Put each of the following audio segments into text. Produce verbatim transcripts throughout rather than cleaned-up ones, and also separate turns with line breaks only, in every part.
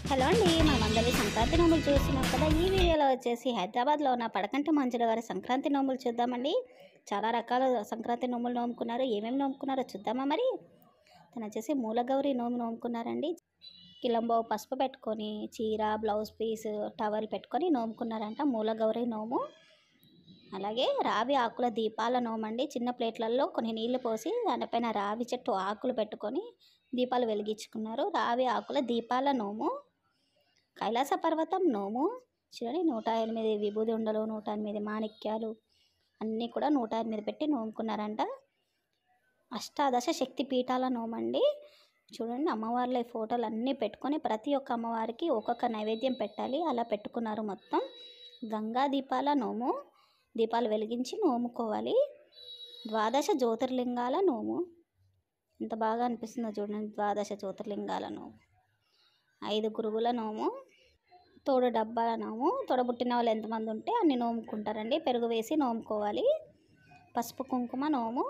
Hello అండి, మనమందరి సంక్రాంతి నోములు చూస్తున్నాం కదా. ఈ వీడియోలో వచ్చేసి హైదరాబాద్లో ఉన్న పడకంటి మంజుల గారి సంక్రాంతి నోములు చూద్దామండి. చాలా రకాల సంక్రాంతి నోములు నోముకున్నారు. ఏమేమి నోముకున్నారో చూద్దామా మరి. తను వచ్చేసి మూలగౌరి నోము నోముకున్నారండి. కిలంబో పసుపు పెట్టుకొని చీర, బ్లౌజ్ పీస్, టవల్ పెట్టుకొని నోముకున్నారంట మూలగౌరి నోము. అలాగే రావి ఆకుల దీపాల నోమండి. చిన్న ప్లేట్లలో కొన్ని నీళ్లు పోసి దానిపైన రావి చెట్టు ఆకులు పెట్టుకొని దీపాలు వెలిగించుకున్నారు. రావి ఆకుల దీపాల నోము. కైలాస పర్వతం నోము చూడండి. నూట ఎనిమిది విభూది ఉండలు, నూట ఎనిమిది మాణిక్యాలు అన్నీ కూడా నూట ఎనిమిది పెట్టి నోముకున్నారంట. అష్టాదశ శక్తి పీఠాల నోమండి. చూడండి, అమ్మవార్ల ఫోటోలు అన్నీ పెట్టుకొని ప్రతి ఒక్క అమ్మవారికి ఒక్కొక్క నైవేద్యం పెట్టాలి. అలా పెట్టుకున్నారు మొత్తం. గంగా దీపాల నోము. దీపాలు వెలిగించి నోముకోవాలి. ద్వాదశ జ్యోతిర్లింగాల నోము. ఎంత బాగా అనిపిస్తుందో చూడండి. ద్వాదశ జ్యోతిర్లింగాల నోము. ఐదు గురుగుల నోము. తోడు డబ్బాల నోము. తోడబుట్టిన వాళ్ళు ఎంతమంది ఉంటే అన్ని నోముకుంటారండి. పెరుగు వేసి నోముకోవాలి. పసుపు కుంకుమ నోము.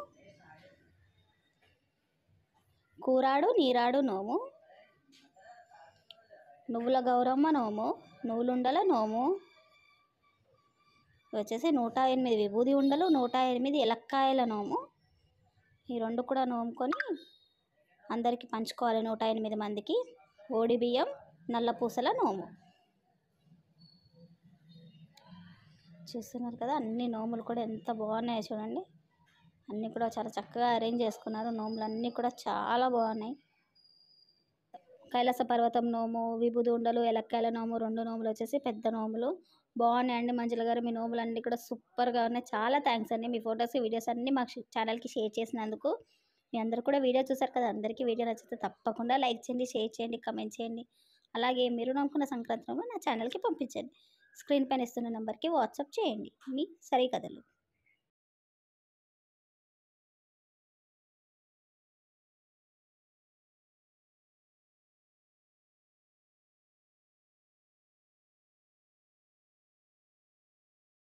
కూరాడు నీరాడు నోము. నువ్వుల గౌరమ్మ నోము. నువ్వులుండల నోము. వచ్చేసి నూట ఎనిమిది విభూది ఉండలు, నూట ఎనిమిది ఎలక్కాయల నోము. ఈ రెండు కూడా నోముకొని అందరికీ పంచుకోవాలి నూట ఎనిమిది మందికి. ఓడి బియ్యం, నల్ల పూసల నోము. చూస్తున్నారు కదా, అన్ని నోములు కూడా ఎంత బాగున్నాయో చూడండి. అన్నీ కూడా చాలా చక్కగా అరేంజ్ చేసుకున్నారు. నోములు అన్నీ కూడా చాలా బాగున్నాయి. కైలాస పర్వతం నోము, విభూది ఉండలు, ఎలక్కాయల నోము రెండు నోములు వచ్చేసి పెద్ద నోములు బాగున్నాయండి. మంజుల గారు, మీ నోములు అన్నీ కూడా సూపర్గా ఉన్నాయి. చాలా థ్యాంక్స్ అండి. మీ ఫొటోస్, వీడియోస్ అన్నీ మా ఛానల్కి షేర్ చేసినందుకు. మీ అందరూ కూడా వీడియో చూసారు కదా. అందరికీ వీడియో నచ్చితే తప్పకుండా లైక్ చేయండి, షేర్ చేయండి, కమెంట్ చేయండి. అలాగే మీరు నమ్ముకున్న సంక్రాంతి నోము నా ఛానల్కి పంపించండి. స్క్రీన్ పైన ఇస్తున్న నెంబర్కి వాట్సాప్ చేయండి మీ సరికథలు.